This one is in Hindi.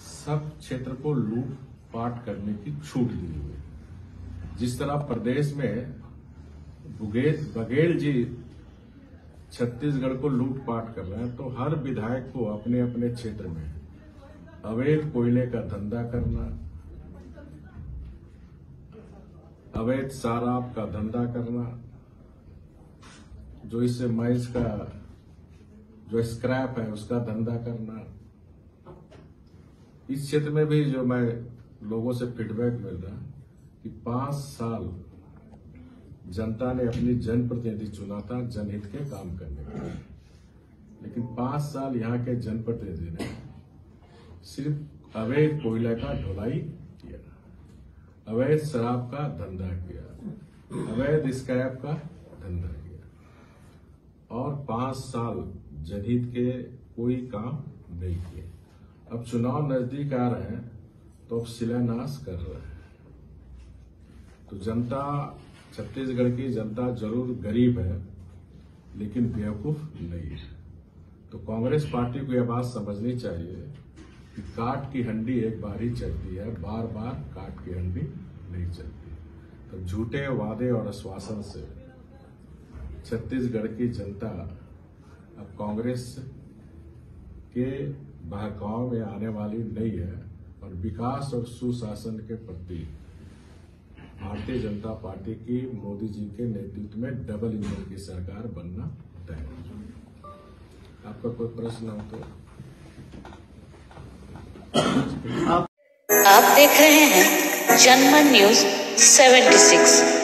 सब क्षेत्र को लूट पाट करने की छूट दी हुई है। जिस तरह प्रदेश में बघेल जी छत्तीसगढ़ को लूट पाट कर रहे हैं, तो हर विधायक को अपने अपने क्षेत्र में अवैध कोयले का धंधा करना, अवैध शराब का धंधा करना, जो इससे माइस का जो स्क्रैप है उसका धंधा करना। इस क्षेत्र में भी जो मैं लोगों से फीडबैक मिल रहा है कि 5 साल जनता ने अपनी जनप्रतिनिधि चुना था जनहित के काम करने के लिए, लेकिन 5 साल यहाँ के जनप्रतिनिधि ने सिर्फ अवैध कोयले का ढुलाई किया, अवैध शराब का धंधा किया, अवैध स्क्रैप का धंधा किया और 5 साल जनहित के कोई काम नहीं किए। अब चुनाव नजदीक आ रहे हैं तो अब शिलान्यास कर रहे हैं। तो जनता, छत्तीसगढ़ की जनता जरूर गरीब है लेकिन बेवकूफ नहीं है। तो कांग्रेस पार्टी को यह बात समझनी चाहिए कि काट की हंडी एक बार ही चलती है, बार बार काट की हंडी नहीं चलती। तो झूठे वादे और आश्वासन से छत्तीसगढ़ की जनता अब कांग्रेस के बहकाव में आने वाली नहीं है और विकास और सुशासन के प्रति भारतीय जनता पार्टी की मोदी जी के नेतृत्व में डबल इंजन की सरकार बनना तय है। आपका कोई प्रश्न हो तो आप देख रहे हैं जनमन न्यूज 76।